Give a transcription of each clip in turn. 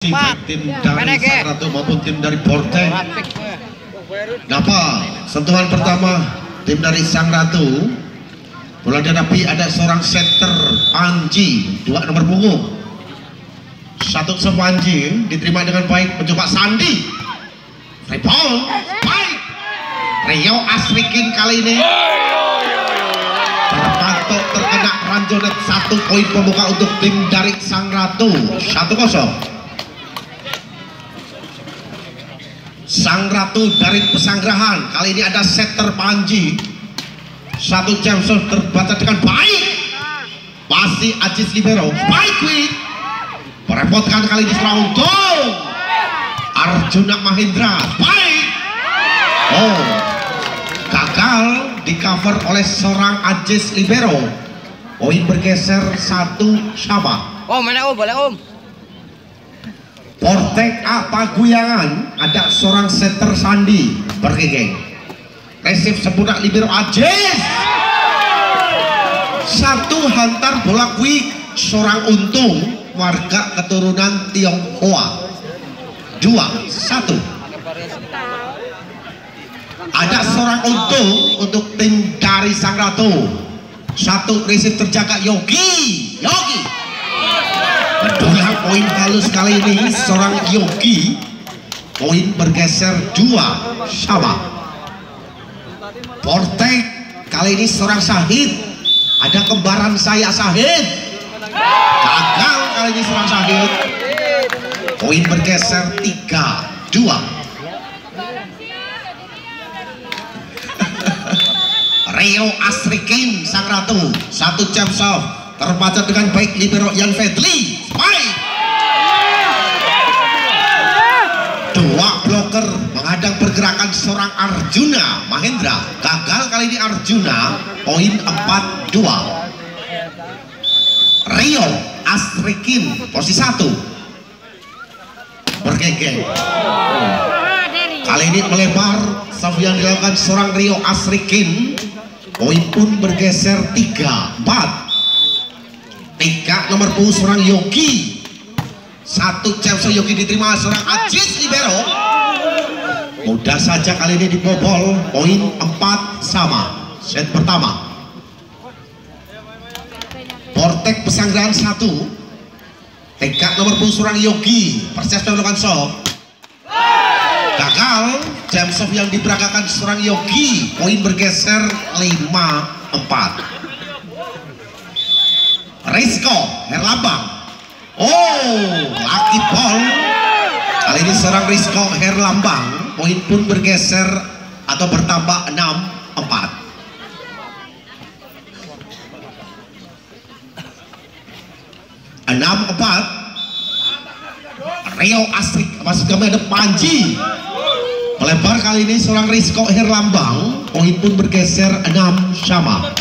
baik tim dari Sang Ratu maupun tim dari Portek. Dapat sentuhan pertama tim dari Sang Ratu. Bola dihadapi ada seorang setter Panji, 2 nomor punggung. Satu Panji diterima dengan baik, mencoba Sandi. Rebound baik. Rio Asrikin kali ini terpatok terkena ranjonet. 1 poin pembuka untuk tim dari Sang Ratu. 1-0. Sang Ratu dari Pesanggerahan kali ini ada setter Panji. 1 jam shot terbaca dengan baik. Masih Ajis libero baik quick. Merepotkan kali ini seorang untung. Arjuna Mahendra baik. Oh, gagal di cover oleh seorang Ajis libero. Poin bergeser 1 sama. Mana boleh Portek A Paguyangan ada seorang setter Sandi bergegeng. Resip sempurna libero Ajis. 1 hantar bola quick seorang untung warga keturunan Tionghoa. 2-1. Ada seorang untung untuk tim dari Sang Ratu. 1 resip terjaga Yogi. Mendulang poin halus kali ini seorang Yogi. Poin bergeser 2 sama. Portek kali ini seorang Syahid. Ada kembaran saya Syahid. Gagal kali ini seorang Syahid. Poin bergeser 3-2. Rio Asrikin Sang Ratu. 1 jam shot terbaca dengan baik libero Yan Fedli. Baik. 2 bloker menghadang pergerakan seorang Arjuna Mahendra. Gagal kali ini Arjuna. Poin 4-2. Rio Asrikin posisi 1 bergegeng. Kali ini melebar serve yang dilakukan seorang Rio Asrikin. Poin pun bergeser 3-4. 3 nomor punggung seorang Yogi. 1 jam so Yogi diterima seorang Ajis libero. Mudah saja kali ini dibobol. Poin 4 sama. Set pertama. Portek Pesanggerahan 1. 3 nomor punggung seorang Yogi. Persiap melakukan shot. Gagal. Jam shot yang diperagakan seorang Yogi. Poin bergeser 5-4. Rizko Herlambang. Oh, lucky ball. Kali ini seorang Rizko Herlambang. Poin pun bergeser atau bertambah 6-4. Rio Asrik masuk kami ada Panji. Melebar kali ini seorang Rizko Herlambang. Poin pun bergeser 6 sama.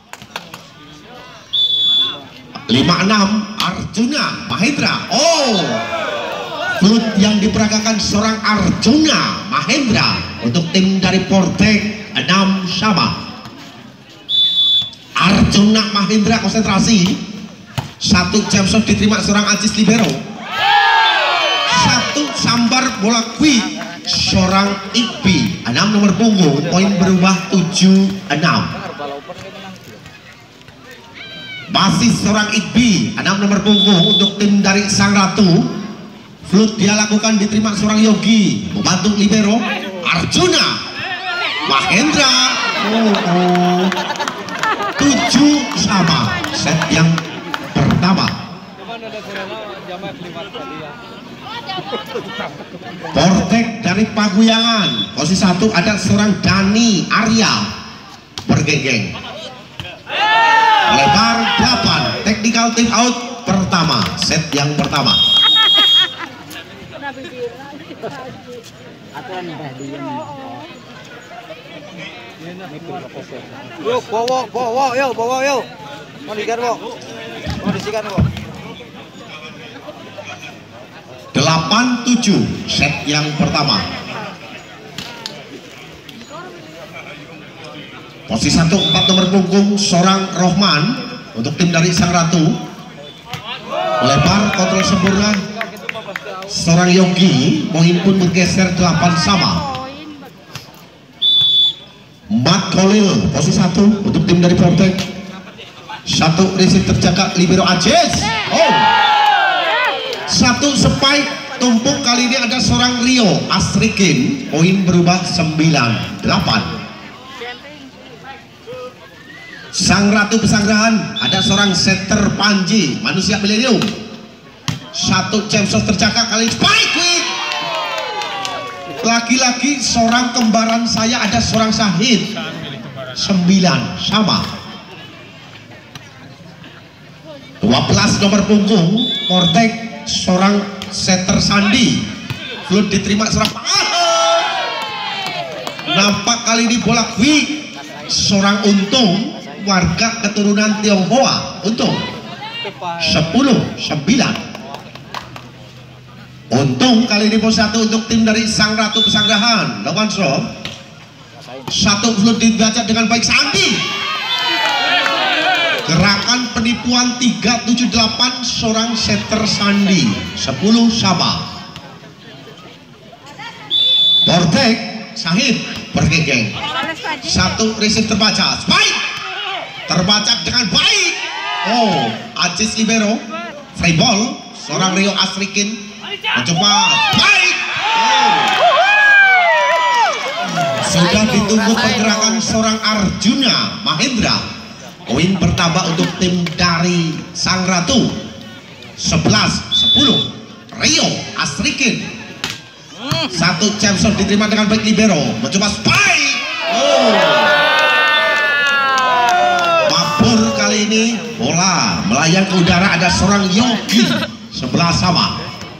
5-6 Arjuna Mahendra. Oh, flut yang diperagakan seorang Arjuna Mahendra untuk tim dari Portek. 6 sama. Arjuna Mahendra konsentrasi. 1 jam shot diterima seorang Ajis libero. 1 sambar bola quick seorang Ikbi. 6 nomor punggung. Poin berubah 7-6. Masih seorang Ikbi. 6 nomor punggung untuk tim dari Sang Ratu. Flut dia lakukan diterima seorang Yogi. Membantu libero Arjuna Mahendra. 7 sama. Set yang pertama. Portek dari Paguyangan. Posisi 1 ada seorang Dani Arya bergegeng. Lebar 8. Technical team out pertama. Set yang pertama. Yuk, bawa yuk. Mau disikat, Bo. 8-7. Set yang pertama. Posisi 1 4 nomor punggung seorang Rohman untuk tim dari Sang Ratu. Lebar kontrol sempurna seorang Yogi, poin pun bergeser 8 sama. Mat Kolil posisi 1 untuk tim dari Portek. 1 receive terjaga libero Aziz. Oh, 1 spike tumpuk, kali ini ada seorang Rio Asrikin, poin berubah 9-8. Sang Ratu Pesanggrahan, ada seorang setter Panji, manusia milenium. 1 jam shot terjaga, kali ini spike quick. Lagi-lagi seorang kembaran saya, ada seorang Syahid. 9 sama. 12 nomor punggung Portek, seorang setter Sandi. Flut diterima seorang nampak kali ini bola quick, seorang Untung, warga keturunan Tionghoa. Untung 10-9. Untung kali ini pos 1 untuk tim dari Sang Ratu Pesanggrahan. Lawan throw 1 flut dibaca dengan baik Sandi. Gerakan penipuan 378 seorang setter Sandi. 10 sama. Portek Syahid bergegeng. 1 receive terbaca, spike terbaca dengan baik. Oh, Aziz libero, free ball, seorang Rio Asrikin mencoba baik. Oh, sudah ditunggu pergerakan seorang Arjuna Mahendra. Poin pertama untuk tim dari Sang Ratu. 11-10 Rio Asrikin. 1 jam shot diterima dengan baik libero, mencoba spike. Oh, mabur kali ini bola melayang ke udara, ada seorang Yogi. 11 sama.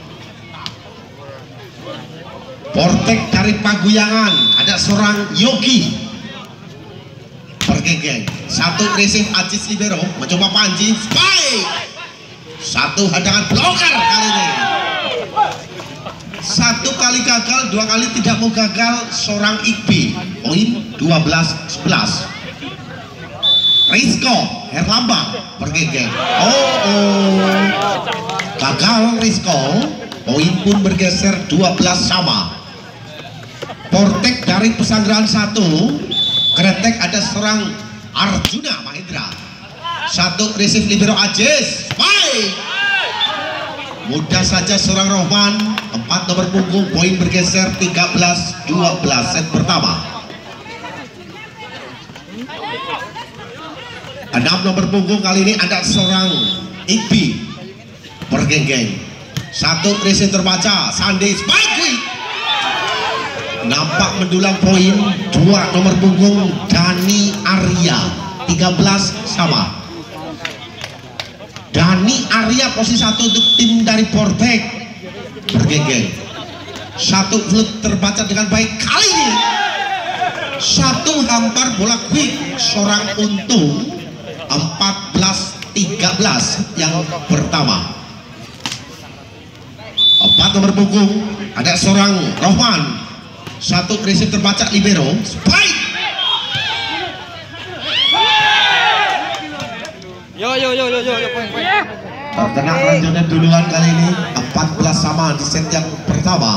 Portek dari Paguyangan, ada seorang Yogi bergegeng. 1 receive Aziz libero, mencoba Panji spike. 1 hadangan blocker kali ini. 1 kali gagal, 2 kali tidak mau gagal seorang Iqbi. Poin 12-11. Rizko Herlambang bergegeng. Gagal Rizko, poin pun bergeser 12 sama. Portek dari Pesanggrahan 1, Kretek ada seorang Arjuna Mahendra. 1 receive libero Aziz, baik. Mudah saja seorang Rohman. 4 nomor punggung, poin bergeser 13-12 set pertama. 6 nomor punggung kali ini ada seorang Iqbi bergeng-geng. 1 receive terbaca, Sandi spike quick. Nampak mendulang poin. 2 nomor punggung Dani Arya, 13 sama. Dani Arya posisi 1 untuk tim dari Portek bergeng-geng. 1 flut terbaca dengan baik kali ini. 1 hampar bola quick, seorang Untung. 14-13 yang pertama. 4 nomor punggung ada seorang Rohman. 1 receive terbaca libero, spike. Yo, poin. Terkena lanjutnya duluan kali ini. 14 sama di set yang pertama.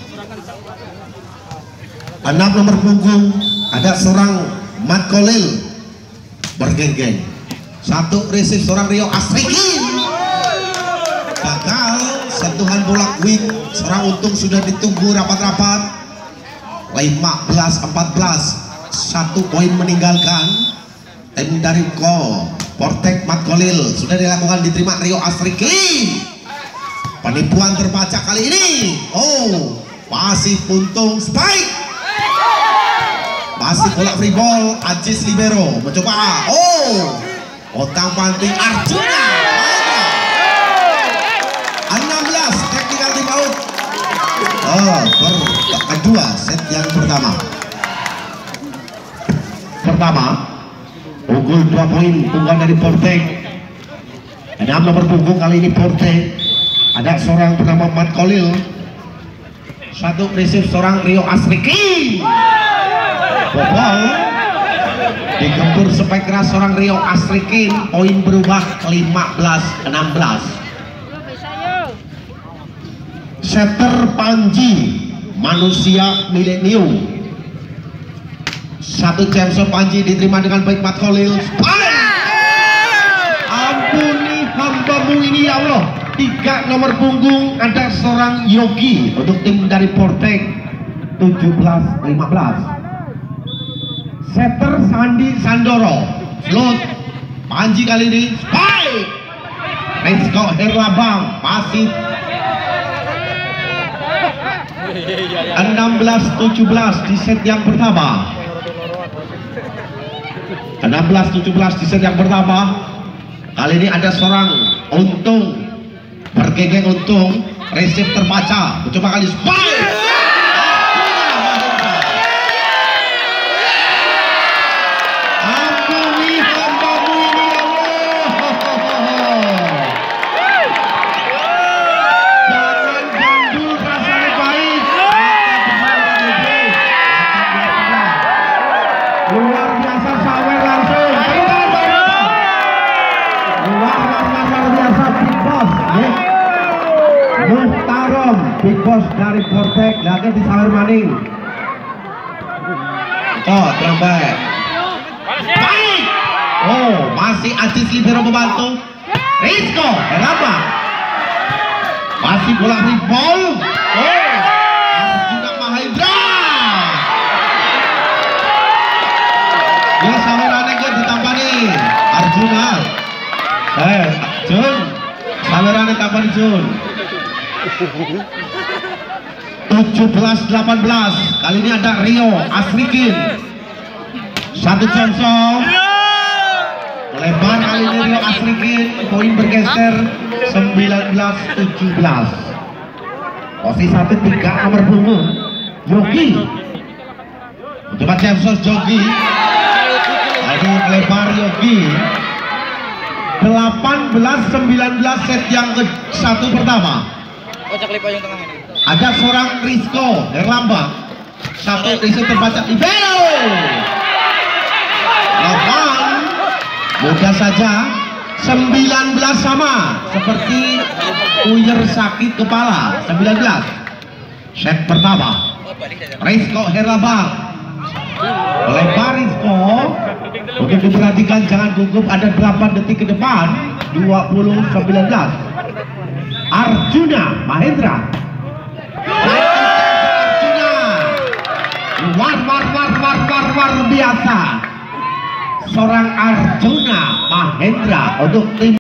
6 nomor punggung ada seorang Mat Kolil bergeng-geng. 1 receive seorang Rio Asrikin, gagal. Sentuhan bola quick, seorang Untung sudah ditunggu rapat-rapat. 15-14, 1 poin meninggalkan tim dari Portek. Mat Kolil sudah dilakukan, diterima Rio Asrikin. Penipuan terbaca kali ini. Oh, masih Untung spike. Masih bola free ball, Aziz libero mencoba. Oh, otang panting Arjuna. 16 technical time out. Kedua set yang pertama. Unggul 2 poin tunggal dari Portek. 6 nomor punggung kali ini Portek. Ada seorang bernama Mat Kolil. 1 receive seorang Rio Asrikin. Bobol digempur spike keras seorang Rio Asrikin. Poin berubah 15-16. Setter Panji, manusia milenium. Satu Jameson Panji diterima dengan baik Mat Khalil. Ampuni hambamu ini ya Allah. 3 nomor punggung ada seorang Yogi untuk tim dari Portek 17-15. Setter Sandi Sandoro, slot Panji kali ini. Spike Rizko Herlambang masih 16-17 di set yang pertama. 16-17 di set yang pertama. Kali ini ada seorang Untung, bergengeng Untung, resip terbaca, mencoba kali spike. Ampuni hambamu ini ya Allah. Jangan gandul rasanya baik. Luar biasa sawer langsung. Luar biasa Big Boss. Muhtarom Big Boss dari Portek lagi di sawer maning. Oh, terlambat. Baik. Oh, masih Aziz Libero membantu. Rizko Herlambang. Masih bola rebound. Oh, Arjuna Mahendra. Ya sawerannya ke ditambah nih Arjuna. Jun, sawerannya tambah nih Jun. 17-18. Kali ini ada Rio Asrikin. Satu Johnson. Lebar kali ini Rio Asrikin. Poin bergeser 19-17. Posisi 1-3 nomor punggung Yogi. Coba Jameson Jogi. Aduh, lebar Yogi. 18-19 set yang ke-1 pertama. Kocak lepas yang tengah ini. Ada seorang Rizko Herlambang. Satu Rizko terbaca libero. Lawan mudah saja 19 sama seperti Uyer sakit kepala. 19 set pertama. Rizko Herlambang lebar Rizko. Untuk diperhatikan jangan gugup, ada 8 detik ke depan. 20-19 Arjuna Mahendra. Arjuna luar biasa. Seorang Arjuna Mahendra untuk tim